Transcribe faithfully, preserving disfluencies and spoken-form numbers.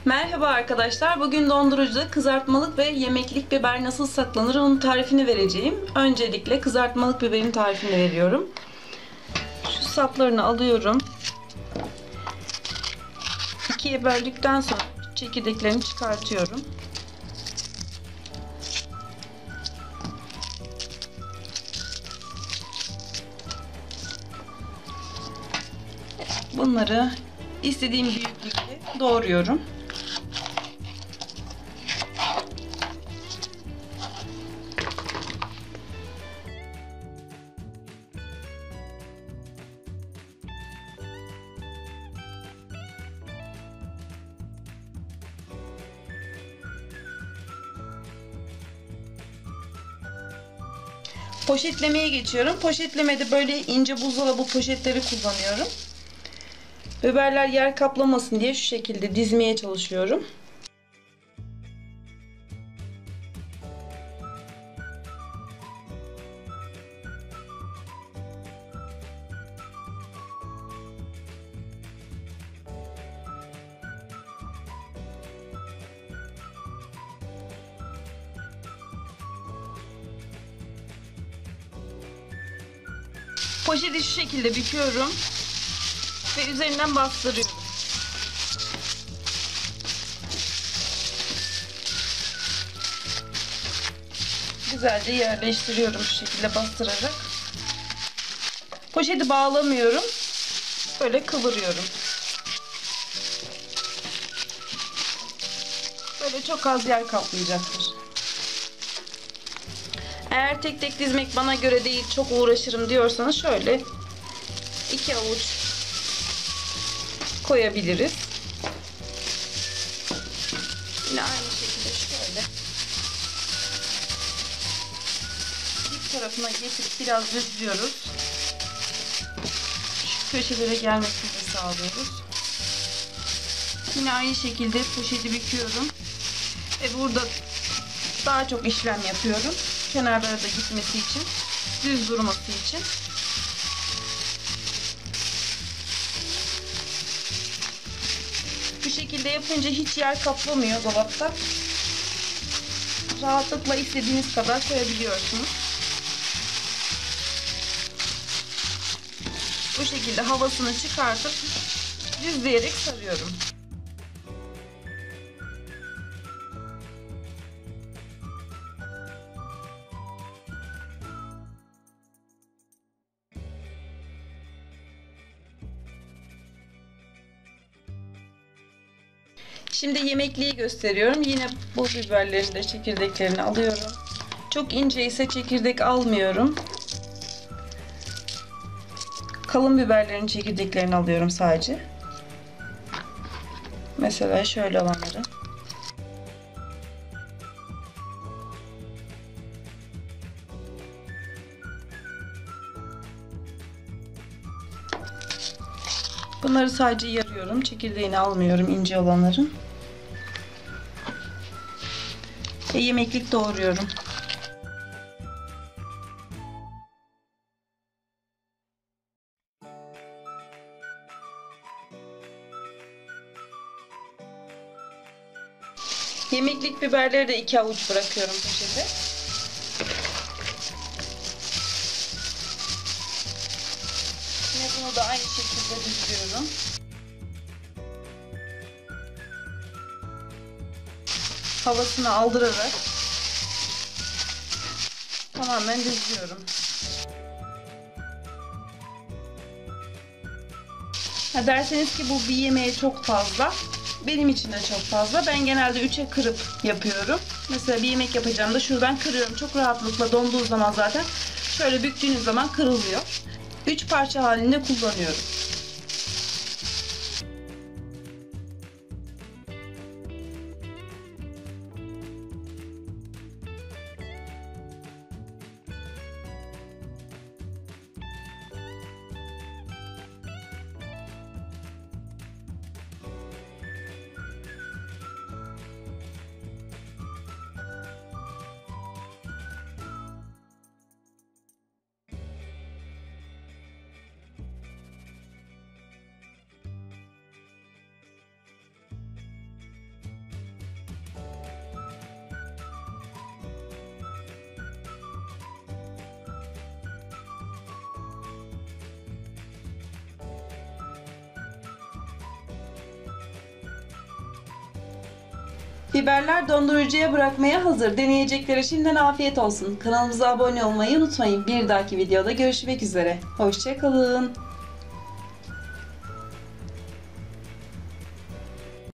Merhaba arkadaşlar. Bugün dondurucuda kızartmalık ve yemeklik biber nasıl saklanır onun tarifini vereceğim. Öncelikle kızartmalık biberin tarifini veriyorum. Şu saplarını alıyorum. İkiye böldükten sonra çekirdeklerini çıkartıyorum. Bunları istediğim büyüklükte doğruyorum. Poşetlemeye geçiyorum. Poşetlemede böyle ince buzdolabı poşetleri kullanıyorum. Biberler yer kaplamasın diye şu şekilde dizmeye çalışıyorum. Poşeti şu şekilde büküyorum ve üzerinden bastırıyorum. Güzelce yerleştiriyorum şu şekilde bastırarak. Poşeti bağlamıyorum. Böyle kıvırıyorum. Böyle çok az yer kaplayacaktır. Eğer tek tek dizmek bana göre değil, çok uğraşırım diyorsanız şöyle iki avuç koyabiliriz. Yine aynı şekilde şöyle dik tarafına getirip biraz düzlüyoruz. Şu köşelere gelmesini de sağlıyoruz. Yine aynı şekilde poşeti büküyorum ve burada daha çok işlem yapıyorum. Kenarlara da gitmesi için, düz durması için. Bu şekilde yapınca hiç yer kaplamıyor dolapta. Rahatlıkla istediğiniz kadar koyabiliyorsunuz. Bu şekilde havasını çıkartıp düzleyerek sarıyorum. Şimdi yemekliği gösteriyorum. Yine bu biberlerin de çekirdeklerini alıyorum. Çok ince ise çekirdek almıyorum. Kalın biberlerin çekirdeklerini alıyorum sadece. Mesela şöyle olanları. Bunları sadece yarıyorum. Çekirdeğini almıyorum, ince olanların. Ve yemeklik doğruyorum. Yemeklik biberleri de iki avuç bırakıyorum poşete. Yine bunu da aynı şekilde düzlüyorum. Havasını aldırarak tamamen düzlüyorum. Ha derseniz ki bu bir yemeğe çok fazla. Benim için de çok fazla. Ben genelde üçe kırıp yapıyorum. Mesela bir yemek yapacağım da şuradan kırıyorum. Çok rahatlıkla donduğu zaman zaten şöyle büktüğünüz zaman kırılıyor. üç parça halinde kullanıyorum. Biberler dondurucuya bırakmaya hazır. Deneyeceklere şimdiden afiyet olsun. Kanalımıza abone olmayı unutmayın. Bir dahaki videoda görüşmek üzere. Hoşça kalın.